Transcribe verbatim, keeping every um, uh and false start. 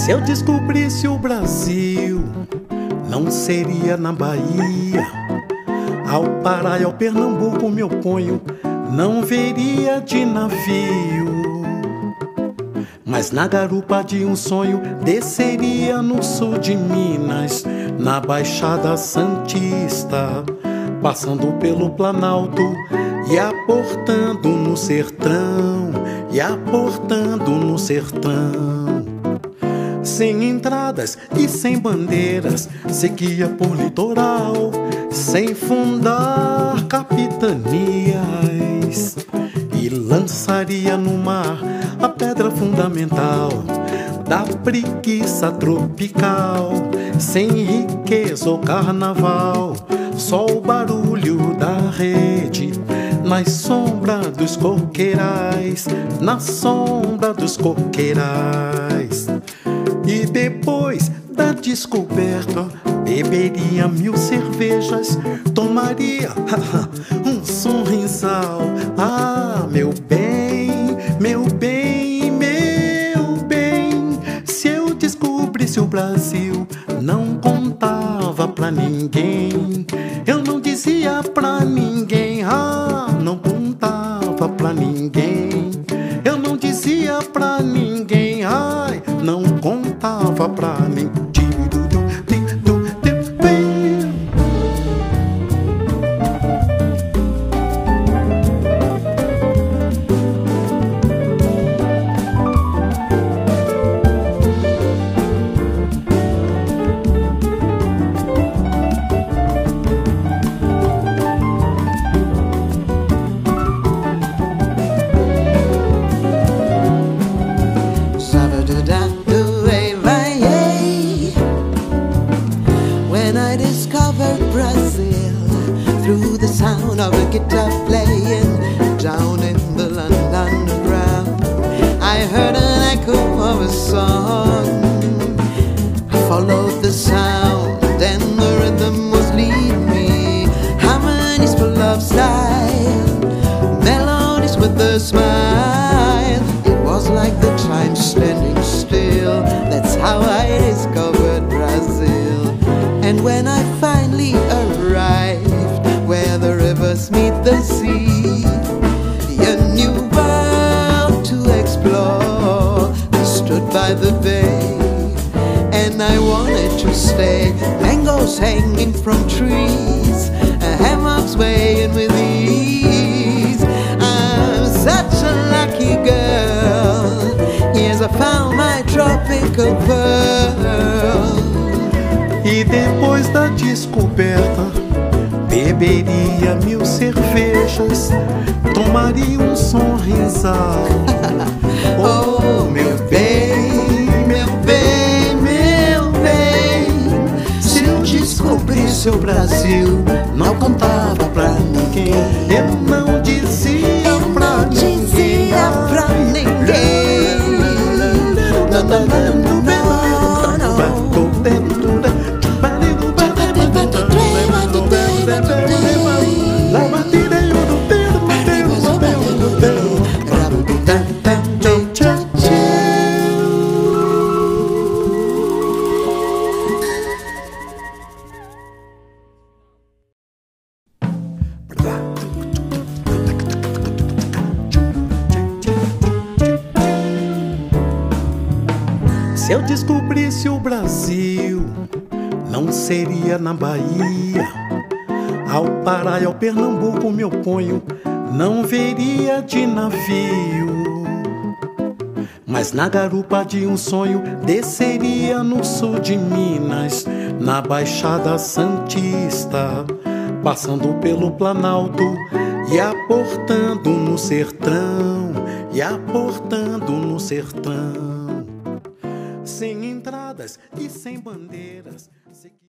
Se eu descobrisse o Brasil, não seria na Bahia. Ao Pará e ao Pernambuco me oponho, não veria de navio. Mas na garupa de um sonho desceria no sul de Minas, na Baixada Santista, passando pelo Planalto e aportando no sertão, e aportando no sertão. Sem entradas e sem bandeiras, seguia por litoral, sem fundar capitanias, e lançaria no mar a pedra fundamental da preguiça tropical. Sem riqueza ou carnaval, só o barulho da rede nas sombras dos coqueirais, na sombra dos coqueirais. E depois da descoberta, beberia mil cervejas, tomaria um sorrisal. Ah, meu bem, meu bem, meu bem, se eu descobrisse o Brasil, não contava pra ninguém. Eu não dizia pra ninguém, ah, não contava pra ninguém. Eu não dizia pra ninguém, ai, não contava pra ninguém. Through the sound of a guitar playing down in the London Underground, I heard an echo of a song. I followed the sound and the rhythm was leading me. Harmonies full of style, melodies with a smile. It was like the time standing still. That's how I discovered Brazil. And when I finally arrived where the rivers meet the sea, a new world to explore, I stood by the bay and I wanted to stay. Mangoes hanging from trees, hammocks swaying with ease. I'm such a lucky girl. Yes, I found my tropical pearl. E depois da descoberta, beberia mil cervejas, tomaria um sorrisal. Oh, meu bem, meu bem, meu bem, se eu descobrisse o Brasil, não contava pra ninguém. Eu não dizia pra ninguém, dizia pra ninguém. Não, não, não, não, não. Se eu descobrisse o Brasil, não seria na Bahia. Ao Pará e ao Pernambuco me oponho, não veria de navio. Mas na garupa de um sonho desceria no sul de Minas, na Baixada Santista, passando pelo Planalto e aportando no sertão, e aportando no sertão. Sem entradas e sem bandeiras.